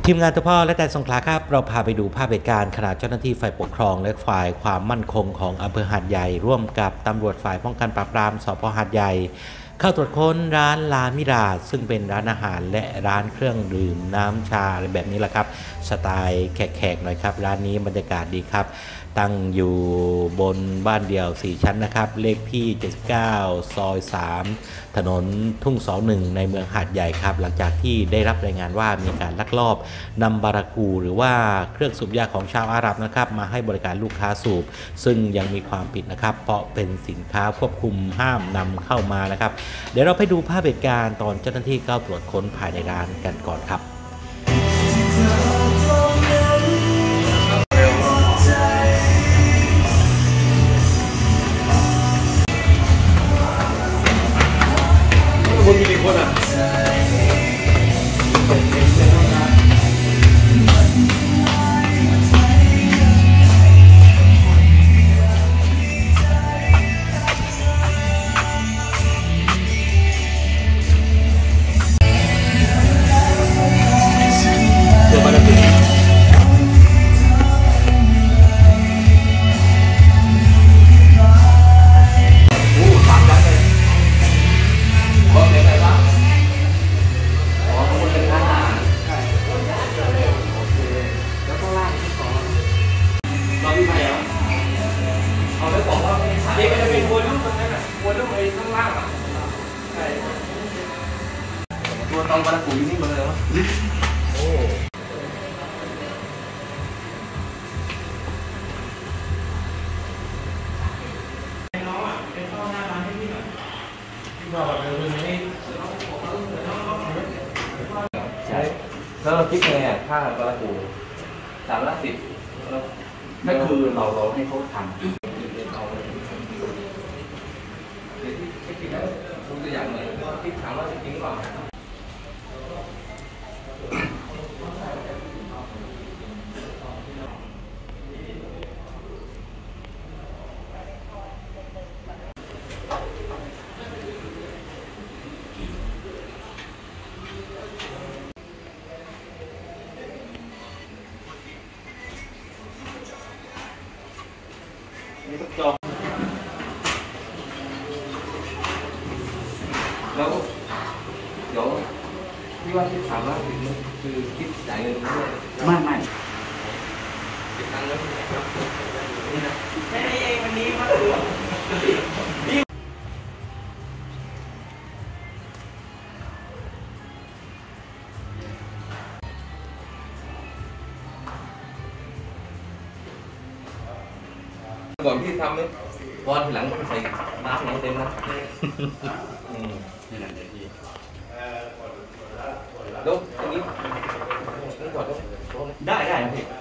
ทีมงานตัวพ่อและแต่สงขลาครับเราพาไปดูภาพเหตุการณ์ขณะเจ้าหน้าที่ฝ่ายปกครองและฝ่ายความมั่นคงของอำเภอหาดใหญ่ร่วมกับตำรวจฝ่ายป้องกันปราบปรามสพ.หาดใหญ่เข้าตรวจค้นร้านลามิราซึ่งเป็นร้านอาหารและร้านเครื่องดื่มน้ำชาอะไรแบบนี้แหละครับสไตล์แขกๆหน่อยครับร้านนี้บรรยากาศดีครับตั้งอยู่บนบ้านเดี่ยว4ชั้นนะครับเลขที่79ซอย3ถนนทุ่งเสา1ในเมืองหาดใหญ่ครับหลังจากที่ได้รับรายงานว่ามีการลักลอบนำบารากูหรือว่าเครื่องสูบยาของชาวอาหรับนะครับมาให้บริการลูกค้าสูบซึ่งยังมีความผิดนะครับเพราะเป็นสินค้าควบคุมห้ามนำเข้ามานะครับเดี๋ยวเราไปดูภาพเหตุการณ์ตอนเจ้าหน้าที่เข้าตรวจค้นภายในร้านกันก่อนครับคนมีกี่คนอ่ะตัวตองบารากูอยู่นี่หมดเลยวะโอ้น้องอ่ะเป็นข้าวหน้าร้านให้พี่หน่อยพี่บอกแบบนี้ใช่แล้วเราคิดไงอ่ะค่าบารากู310นั่นคือเราให้เขาทำตัวอย่างเลยที่ถามว่าจริงหรือเปล่านี่ต้องจองแล้วเดี๋ยวที่ว่าที่ถามว่าคือคิดจ่ายเงินด้วยไม่เก็บตังค์แล้วนี่นะแค่นี้เองวันนี้มาดูก่อนพี่ทำเลยบอลทีหลังใส่น้ำอย่างเต็มนะนี่แหละพี่ดูตรงนี้นี่ก่อนดูได้นะพี่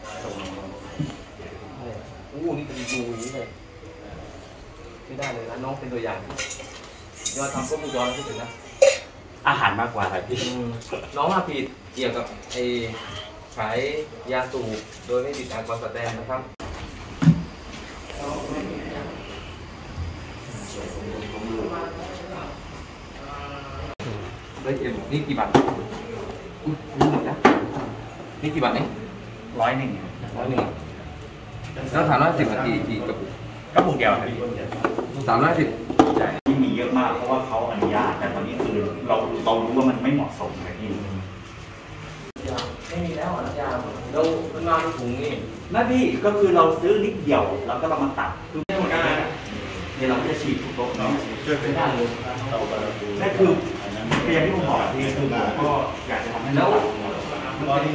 นี่เป็นดูอย่างนี้เลยไม่ได้เลยนะน้องเป็นตัวอย่างยอดทำพวกมือยอดที่ถึงนะอาหารมากกว่าครับพี่น้องมาผิดเกี่ยวกับไอ้ขายยาสูบโดยไม่ติดแอลกอฮอล์สแตนนะครับได้เอ็มนี่กี่บาทนี่หมดนะนี่กี่บาทเอง 100 แล้ว310 นาทีกี่กระปุกเดียวครับ 310 ที่มีเยอะมากเพราะว่าเขาอนุญาตแต่ตอนนี้คือเรารู้ว่ามันไม่เหมาะสมเลยพี่ไม่มีแล้วนะยาเราเป็นมาถุงนี่นั่นพี่ก็คือเราซื้อนิดเดียวแล้วก็เรามาตัดคือไม่หมดได้เดี๋ยวเราจะฉีดทุกโต๊ะเนาะช่วยไม่ได้เลยนั่นคือเพียงที่ผมบอกที่คือผมก็อยากจะทำให้แล้วตอนนี้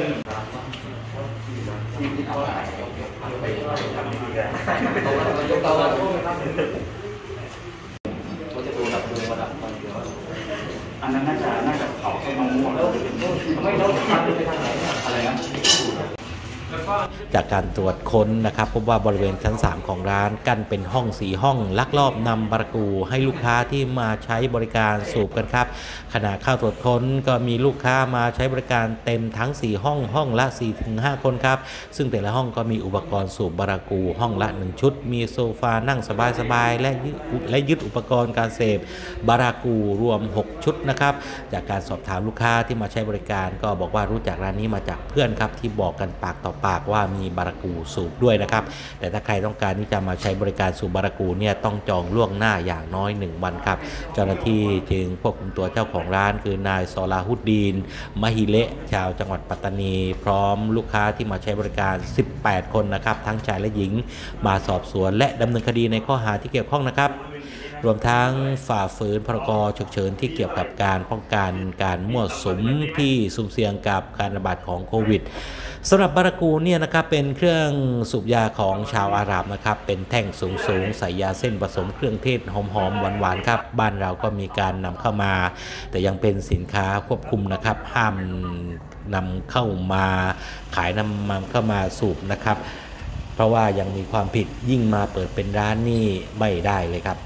อันนั้นน่าจะเผาแค่มะม่วงแล้วไม่ต้องทำไปทางไหนอะไรนะจากการตรวจค้นนะครับพบว่าบริเวณชั้น3ของร้านกั้นเป็นห้อง4ห้องลักลอบนำบารากูให้ลูกค้าที่มาใช้บริการสูบกันครับขณะเข้าตรวจค้นก็มีลูกค้ามาใช้บริการเต็มทั้ง4ห้องห้องละ 4-5 คนครับซึ่งแต่ละห้องก็มีอุปกรณ์สูบบารากูห้องละ1ชุดมีโซฟานั่งสบายๆและยึดอุปกรณ์การเสพบารากูรวม6ชุดนะครับจากการสอบถามลูกค้าที่มาใช้บริการก็บอกว่ารู้จักร้านนี้มาจากเพื่อนครับที่บอกกันปากต่อปากว่ามีบารากูสูบด้วยนะครับแต่ถ้าใครต้องการที่จะมาใช้บริการสูบบารากูเนี่ยต้องจองล่วงหน้าอย่างน้อย1วันครับเจ้าหน้าที่จึงควบคุมตัวเจ้าของร้านคือนายซอลาฮุดดีนมะฮิเละชาวจังหวัดปัตตานีพร้อมลูกค้าที่มาใช้บริการ18คนนะครับทั้งชายและหญิงมาสอบสวนและดำเนินคดีในข้อหาที่เกี่ยวข้องนะครับรวมทั้งฝ่าฝืนพรกฉุกเฉินที่เกี่ยวกับการป้องกันการมั่วสุมที่สุ่มเสี่ยงกับการระบาดของโควิดสำหรับบารากูเนี่ยนะครับเป็นเครื่องสูบยาของชาวอาหรับนะครับเป็นแท่งสูงใส่ยาเส้นผสมเครื่องเทศหอมๆหวานๆครับบ้านเราก็มีการนำเข้ามาแต่ยังเป็นสินค้าควบคุมนะครับห้ามนำเข้ามาขายนำเข้ามาสูบนะครับเพราะว่ายังมีความผิดยิ่งมาเปิดเป็นร้านนี่ไม่ได้เลยครับ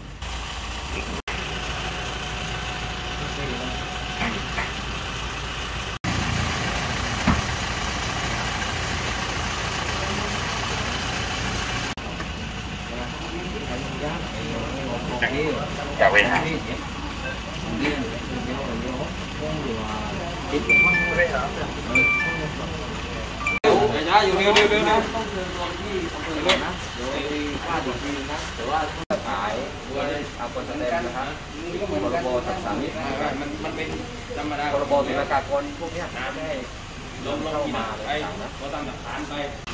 จากเวทีอยู่เร็วนะต้องเชิญตัวที่อำเภอเลยนะเดี๋ยวค่าดีทีนะแต่ว่าขายด้วยอาคนแสดงนะครับพรบสัตว์สามิตมันเป็นธรรมดาพรบศุลกากรพวกนี้นะไม่ให้ลงเข้ามาไปก็ตามหลักฐานไป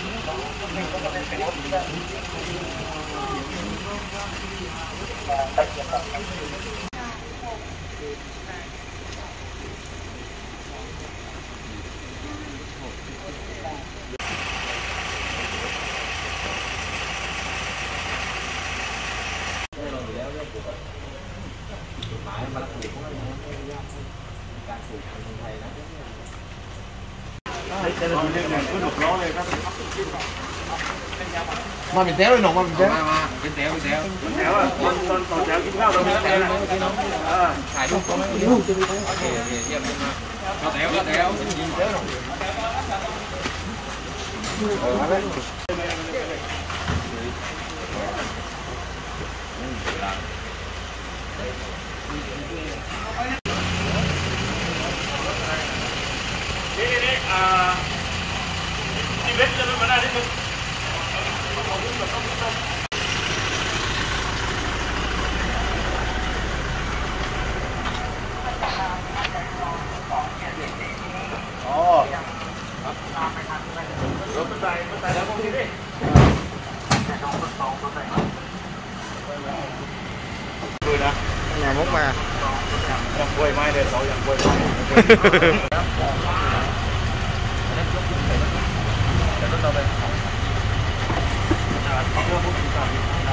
มาเป็นแถวเลยหนองมาเป็นแถวมาเป็นแถวเป็นแถวแถวอ่ะตอนแถวกินข้าวเราเป็นแถวนะถ่ายรูปโอเคเยี่ยมมากก็แถวยิงแถวชีวิตจะเป็นมาได้ที่มึงอ๋อรถมันใส่แล้วพวกนี้ดิดูนะงานมุกมายังกล้วยไม้เลยเขายังกล้วยไม้เดี๋ยวเราไปเอาเพื่อพวกคุณ